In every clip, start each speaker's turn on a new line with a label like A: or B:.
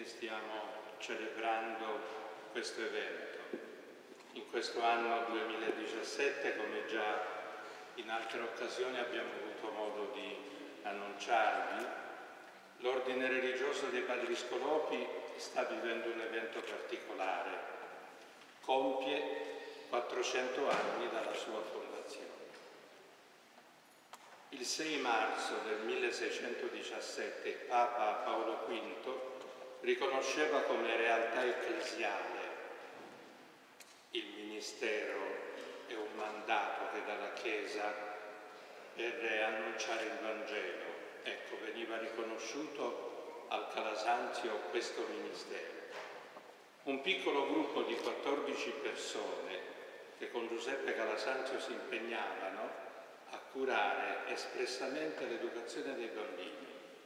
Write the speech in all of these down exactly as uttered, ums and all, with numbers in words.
A: stiamo celebrando questo evento. In questo anno duemiladiciassette, come già in altre occasioni abbiamo avuto modo di annunciarvi, l'Ordine Religioso dei Padri Scolopi sta vivendo un evento particolare. Compie quattrocento anni dalla sua fondazione. Il sei marzo del milleseicentodiciassette il Papa Paolo quinto riconosceva come realtà ecclesiale il ministero e un mandato che dalla Chiesa per annunciare il Vangelo. Ecco, veniva riconosciuto al Calasanzio questo ministero. Un piccolo gruppo di quattordici persone che con Giuseppe Calasanzio si impegnavano a curare espressamente l'educazione dei bambini.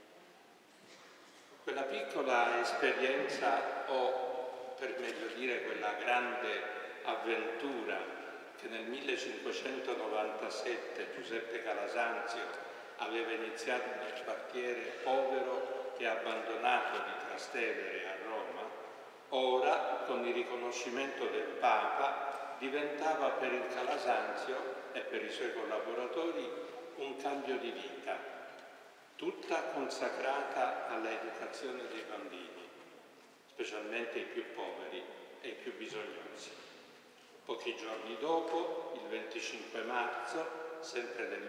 A: Quella piccola esperienza, o per meglio dire quella grande avventura che nel millecinquecentonovantasette Giuseppe Calasanzio aveva iniziato nel quartiere povero e abbandonato di Trastevere a Roma, ora, con il riconoscimento del Papa, diventava per il Calasanzio e per i suoi collaboratori un cambio di vita, tutta consacrata all'educazione dei bambini, specialmente i più poveri e i più bisognosi. Pochi giorni dopo, il venticinque marzo, sempre del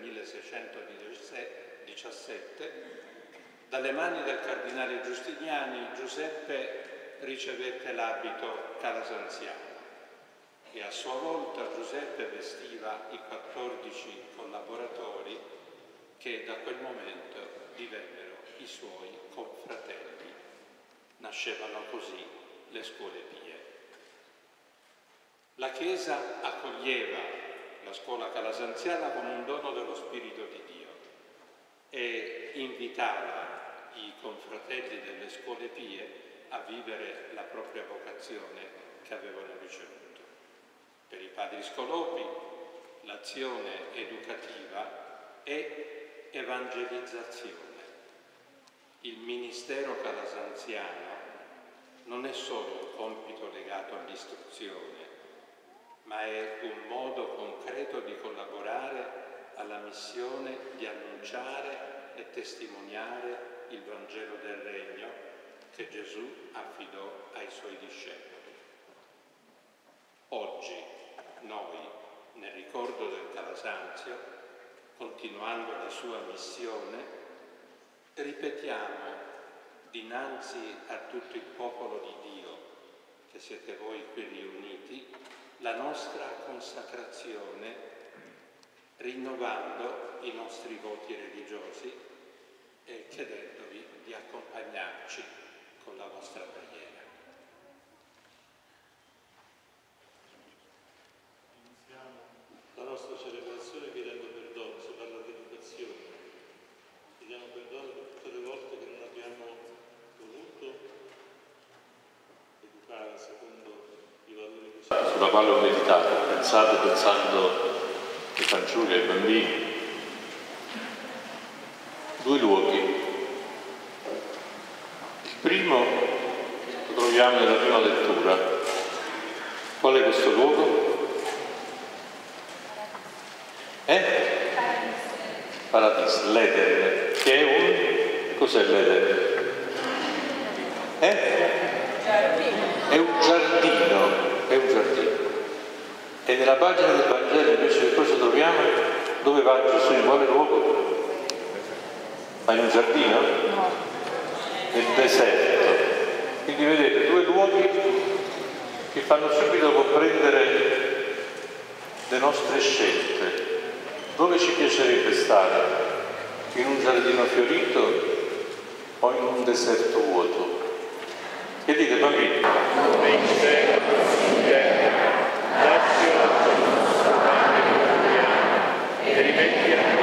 A: milleseicentodiciassette, dalle mani del cardinale Giustiniani, Giuseppe ricevette l'abito calasanziano e a sua volta Giuseppe vestiva i quattordici collaboratori che da quel momento divennero i suoi confratelli. Nascevano così le scuole pie. La Chiesa accoglieva la scuola calasanziana come un dono dello Spirito di Dio e invitava i confratelli delle scuole pie a vivere la propria vocazione che avevano ricevuto. Per i Padri Scolopi l'azione educativa è evangelizzazione. Il ministero calasanziano non è solo un compito legato all'istruzione, ma è un modo concreto di collaborare alla missione di annunciare e testimoniare il Vangelo del Regno che Gesù affidò ai suoi discepoli. Oggi noi, nel ricordo del Calasanzio, continuando la sua missione, ripetiamo dinanzi a tutto il popolo di Dio, che siete voi qui riuniti, la nostra consacrazione, rinnovando i nostri voti religiosi e chiedendovi di accompagnarci con la vostra preghiera.
B: La nostra celebrazione chiedendo perdono, si parla di educazione, chiediamo perdono per tutte le volte che non abbiamo voluto educare secondo i valori che sono.
C: Sulla quale ho meditato, pensate pensando ai fanciulli, ai bambini. Due luoghi. Il primo lo troviamo nella prima lettura. Qual è questo luogo? Eh? Paradiso, l'Eden, che è un... cos'è l'Eden? Eh? È un giardino, è un giardino. E nella pagina del Vangelo invece che cosa troviamo? Dove va Gesù? In quale luogo? Ma in un giardino? No. Nel deserto. Quindi vedete due luoghi che fanno subito comprendere le nostre scelte. Dove ci piacerebbe stare? In un giardino fiorito o in un deserto vuoto? Che dite bambini?
D: E rimetti a